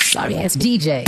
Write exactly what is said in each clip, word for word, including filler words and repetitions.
Sorry ass D J.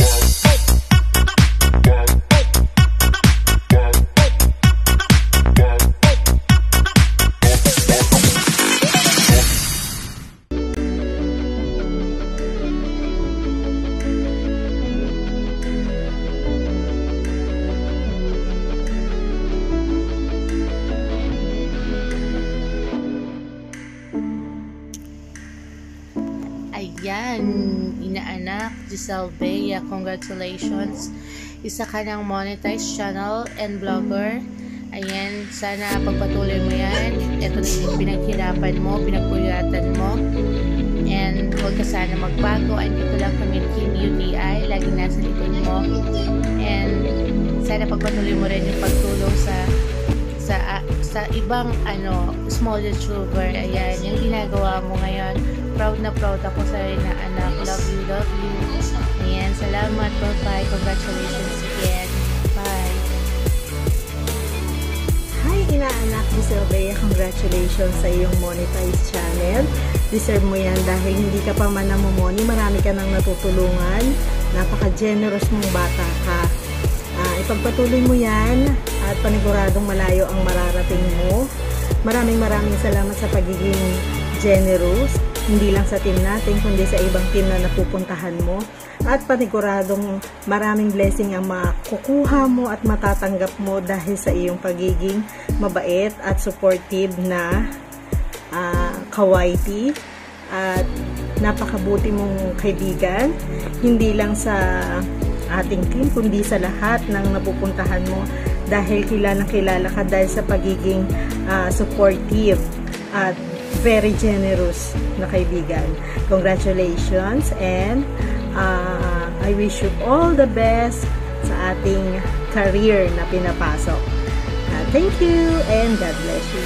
Ayan, inaanak, Giselle Bea, congratulations. Isa ka ng monetized channel and blogger. Ayan, sana pagpatuloy mo yan. Ito na yung pinaghirapan mo, pinagpuyatan mo. And huwag ka sana magbago. Andito lang kami, Team U T I. Laging nasa likod mo. And sana pagpatuloy mo rin yung pagtulong sa sa uh, sa ibang ano small YouTuber. Ayan, yung ginagawa mo ngayon. Proud na proud ako sa rin na anak. Love you, love you. Ayan, salamat. Bye-bye. Congratulations again. Bye. Hi, inaanak, Giselle Bea. Congratulations sa iyong monetized channel. Deserve mo yan dahil hindi ka pa man namumoni. Marami ka nang natutulungan. Napaka-generous mong bata ka. Uh, ipagpatuloy mo yan at paniguradong malayo ang mararating mo. Maraming maraming salamat sa pagiging generous. Hindi lang sa team natin, kundi sa ibang team na napupuntahan mo. At paniguradong maraming blessing ang makukuha mo at matatanggap mo dahil sa iyong pagiging mabait at supportive na uh, kawaiti at napakabuti mong kaibigan. Hindi lang sa ating team, kundi sa lahat ng napupuntahan mo dahil kilalang kilala ka dahil sa pagiging uh, supportive at very generous na kaibigan. Congratulations and uh, I wish you all the best sa ating career na pinapasok. Uh, thank you and God bless you.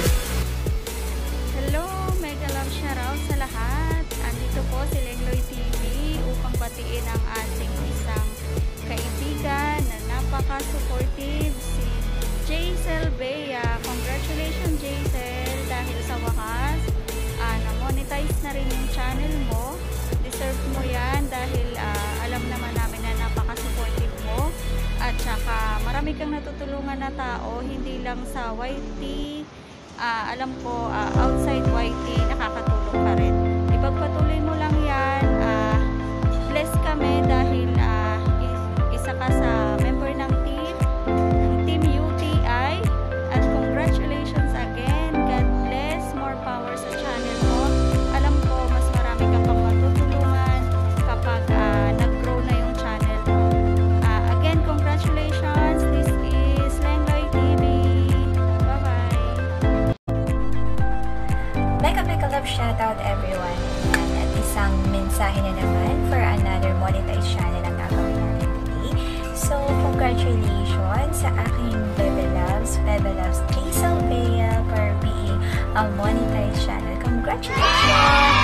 Hello, mega love shoutout sa lahat. Andito po si Lengloy T V upang batiin ang ating isang kaibigan na napaka-supportive, si Giselle Bea. Congratulations, Giselle, dahil sa wakas uh, na-monetize na rin yung channel mo. Deserve mo yan dahil uh, alam naman namin na napaka-supportive mo at saka marami kang natutulungan na tao, hindi lang sa Y T. Uh, alam ko, uh, outside Y T, nakakatulong ka rin. Ipagpatuloy mo lang yan. Uh, bless kami dahil uh, isa ka sa member ng team, ng Team U T I. At congratulations again. God bless. More power sa channel mo. Alam ko, mas marami ka pang matutulungan kapag uh, nag-grow na yung channel mo. Uh, again, congratulations. This is Lengloy T V. Bye-bye. Mega mega love shoutout everyone. At isang mensahe na naman for another monetized channel ang gagawin natin today. So, congratulations sa aking Bebe Loves, Bebe Loves Giselle Bea for being a monetized channel. Congratulations!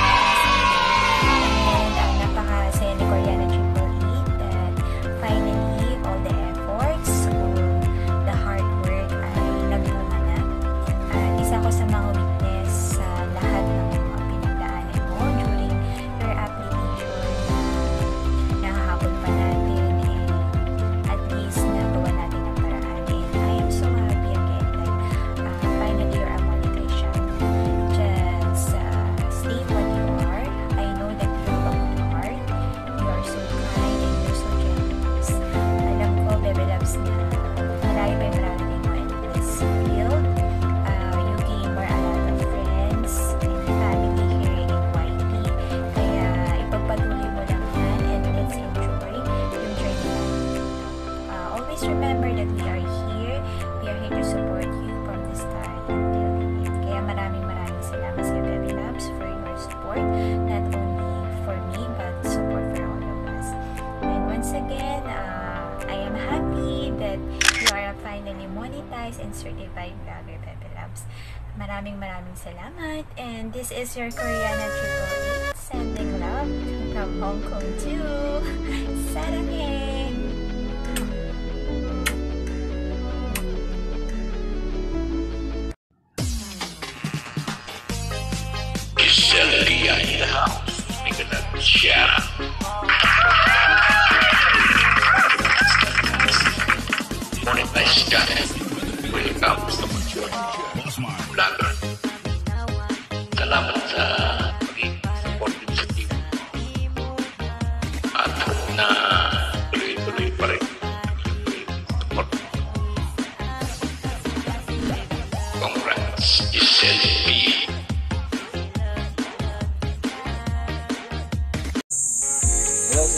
And uh, napaka-saya ni Koreana Triple E that finally all the efforts or the hard work ay nagbunga na. At isa ko sa mga witness sa lahat ng mga pinagdaanan mo during your application na nakahabol pa natin and at least nagawa natin ang paraan. And I am so happy again that uh, finally you're a monetized channel. Just uh, stay what you are. I know that you have a good heart. You are so kind and you're so generous. Alam ko, Bebe Loves, na marami pa yung mararating mo in this field. Uh, you gain more a lot of friends and family here in Y T. Kaya ipagpatuloy mo lang yan and let's enjoy yung journey natin. Uh, always remember that we are here. We are here to support you from the start until the end. Kaya maraming maraming salamat sa Bebe Loves for your support. Not only for me but support for all of us. And once again, uh, I am happy that you are finally monetized and certified vlogger, Bebe Loves. Maraming maraming salamat. And this is your Koreana Triple Eight sending love from Hong Kong to Saranghae. Giselle Bea in the house. Make another shout out.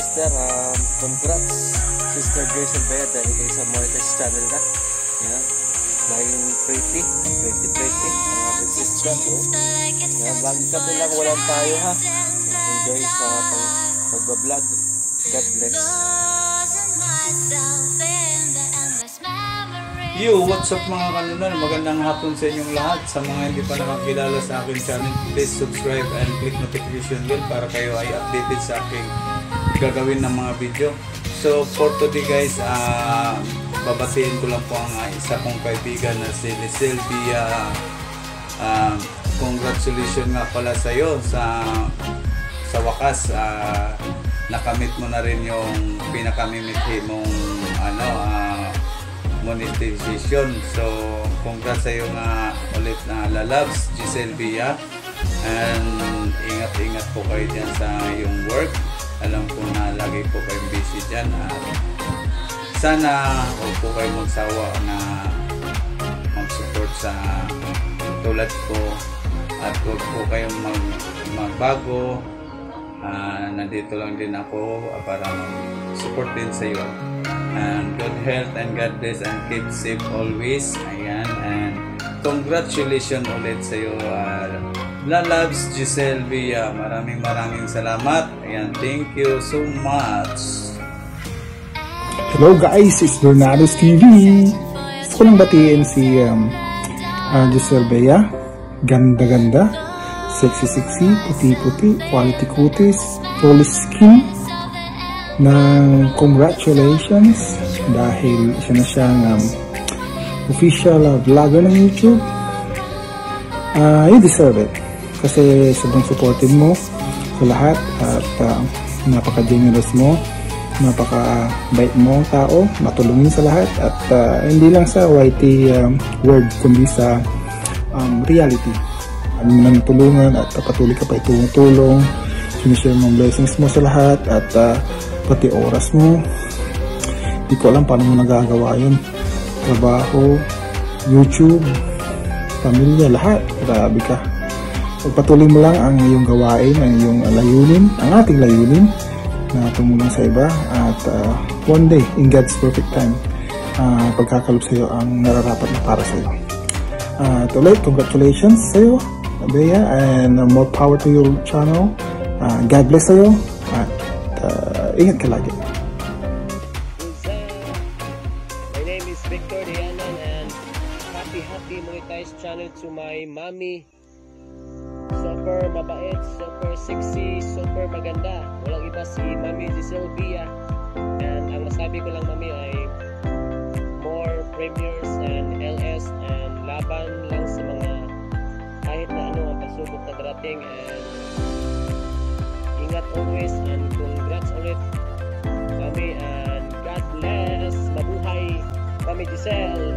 sister, um, congrats Sister Grace Albea dahil kayo sa monetize channel na. Yan, laging pretty, pretty, pretty ang aking sister. Oh. Yan, lagi kami lang walang tayo ha. Enjoy sa pag-vlog. God bless. Yo, what's up mga kanunan? Magandang hapon sa inyong lahat. Sa mga hindi pa nakakilala sa aking channel, please subscribe and click notification bell para kayo ay updated sa aking gagawin ng mga video. So for today guys, uh, babatiin ko lang po ang uh, isa kong kaibigan na si Sylvia. Uh, congratulations nga pala sa iyo sa sa wakas. Uh, nakamit mo na rin yung pinakamimithi mong ano, uh, monetization. So congrats sa iyo nga ulit na lalabs, Sylvia. And ingat-ingat po kayo dyan sa iyong work. Alam ko na lagi po kayong busy dyan. At sana huwag po kayo magsawa na mag-support sa tulad ko. At huwag po kayong mag magbago. Uh, nandito lang din ako uh, para mag-support din sa iyo. And good health and God bless and keep safe always. Ayan. And congratulations ulit sa iyo, uh, Lalabs Sylvia. Maraming maraming salamat. Ayan, thank you so much. Hello guys, it's Bernados T V. Gusto ko lang batiin si um, uh, Sylvia. Ganda-ganda, sexy-sexy, puti-puti, quality cuties, polish skin. Nang congratulations dahil isa na siyang um, official uh, vlogger ng YouTube. Uh, you deserve it kasi sobrang supportive mo sa lahat at uh, napaka-generous mo, napaka-bait mo tao, matulungin sa lahat at uh, hindi lang sa Y T um, word kundi sa um, reality. Alam mo na natulungan at patuloy ka pa itulong, sinishare mo blessings mo sa lahat at uh, pati oras mo. Hindi ko alam paano mo nagagawa yun. Trabaho, YouTube, pamilya, lahat. Grabe ka. Pagpatuloy mo lang ang iyong gawain, ang iyong layunin, ang ating layunin na tumulong sa iba at uh, one day, in God's perfect time, uh, pagkakalop sa iyo ang nararapat na para sa iyo. Uh, tuloy, congratulations sa iyo, Bea, and uh, more power to your channel. Uh, God bless sa iyo at uh, ingat ka lagi. My name is Victor Dianan and happy happy monetized channel to my mommy. Super mabait, super sexy, super maganda. Walang iba si Mami Sylvia. And ang masabi ko lang mami ay more premiers and L S and laban lang sa mga kahit na ano ang pagsubok na darating. And ingat always and congrats ulit Mami and God bless. Mabuhay Mami Giselle.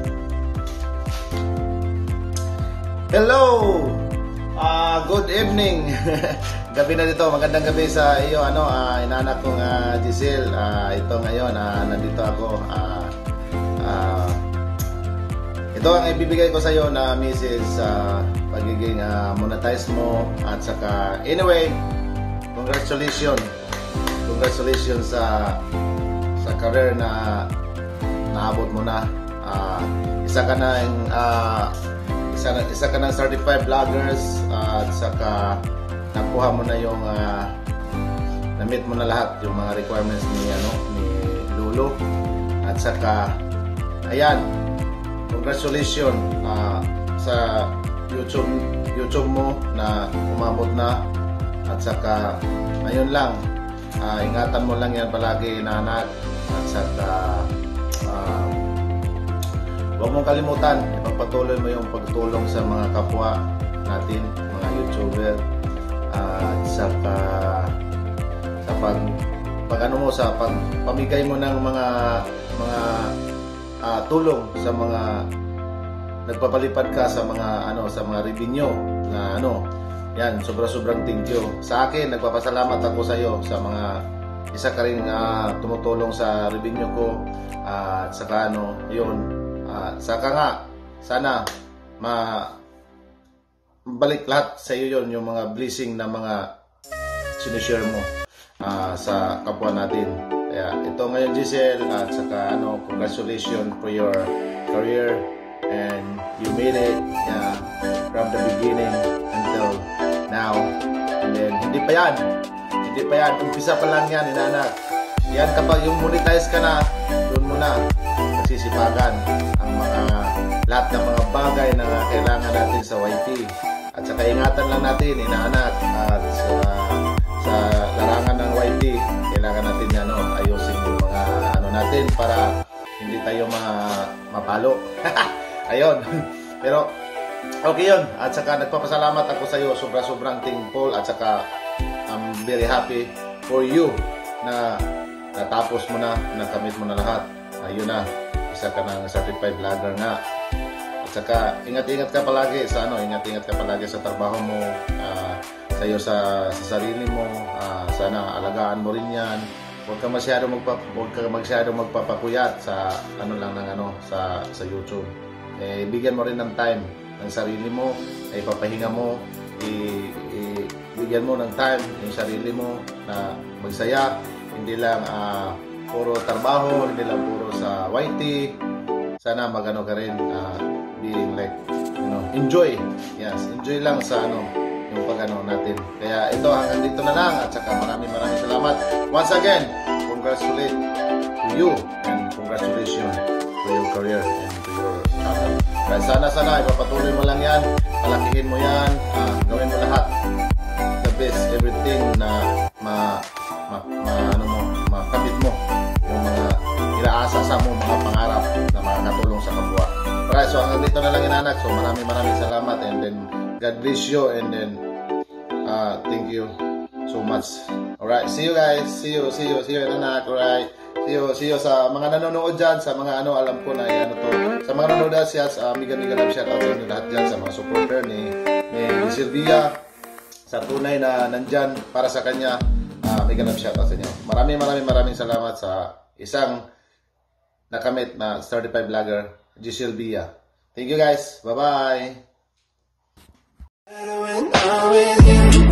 Hello! Uh, good evening. Gabi na dito, magandang gabi sa iyo ano, uh, inaanak kong uh, Giselle. Uh, ito ngayon, uh, nandito ako. Uh, uh, ito ang ibibigay ko sa iyo na Missus Uh, pagiging uh, monetize mo at saka anyway, congratulations. Congratulations sa sa career na naabot mo na. Uh, isa ka na yung uh, Isa, isa ka ng certified vloggers uh, at saka nakuha mo na yung uh, na-meet mo na lahat yung mga requirements ni ano ni Lulu at saka ayan, congratulations uh, sa YouTube YouTube mo na umabot na at saka ayun lang, uh, ingatan mo lang yan palagi na anak at saka uh, huwag mong kalimutan, ipagpatuloy mo yung pagtulong sa mga kapwa natin, mga YouTuber uh, at saka sa pag, pag ano mo sa pag pamigay mo ng mga mga uh, tulong sa mga nagpapalipad ka sa mga ano sa mga revenue na ano yan, sobra-sobrang thank you sa akin. Nagpapasalamat ako sa iyo sa mga isa ka rin uh, tumutulong sa revenue ko uh, at saka ano yun. Uh, saka nga, sana ma balik lahat sa iyo yon yung mga blessing na mga sinishare mo. uh, sa kapwa natin. Kaya ito ngayon, Giselle, at saka ano, congratulations for your career, and you made it uh, from the beginning until now. And then hindi pa yan, hindi pa yan, umpisa pa lang yan, inanak. Yan, kapag yung monetize ka na, doon mo na magsisipagan ang mga lahat ng mga bagay na kailangan natin sa Y T. At saka ingatan lang natin, inaanak, at sa, sa larangan ng Y T, kailangan natin yan, no, ayusin yung mga ano natin para hindi tayo ma, mapalo. Ayun. Pero okay yun. At saka nagpapasalamat ako sa iyo, sobra-sobrang thankful, at saka I'm very happy for you na natapos mo na, nakamit mo na lahat. Ayun na, isa ka ng certified vlogger nga. At saka ingat-ingat ka palagi sa ano, ingat-ingat ka palagi sa trabaho mo, uh, sa iyo sa, sa sarili mo. Uh, sana alagaan mo rin yan. Huwag ka masyado magpa huwag ka masyado magpapakuyat sa ano lang ng ano sa sa YouTube. Eh, bigyan mo rin ng time ng sarili mo, ay papahinga mo, i, i bigyan mo ng time yung sarili mo na magsaya, hindi lang uh, puro trabaho, hindi lang puro sa Y T. Sana magano ka rin, uh, being like, you know, enjoy. Yes, enjoy lang sa ano, yung pag-ano natin. Kaya ito, hanggang dito na lang, at saka maraming maraming salamat. Once again, congratulate to you, and congratulations to your career and to your channel. Kaya sana sana, ipapatuloy mo lang yan, palakihin mo yan, uh, gawin mo lahat. The best, everything na ma, ma, ma ano mo, makamit mo yung mga inaasa sa mo, mga pangarap na makakatulong sa kapwa. Alright, so hanggang dito na lang inanak. So maraming maraming salamat, and then God bless you, and then uh, thank you so much. Alright, see you guys. See you, see you, see you inanak. Alright, see you, see you sa mga nanonood dyan, sa mga ano, alam ko na yan to. Sa mga nanonood dyan, siya, uh, miga miga lang shout out sa inyo lahat dyan, sa mga supporter ni, ni Sylvia, sa tunay na nandyan para sa kanya. Uh, miga lang shout out sa inyo. Maraming maraming maraming salamat sa isang nakamit na certified vlogger, Giselle Villa. Thank you guys. Bye-bye.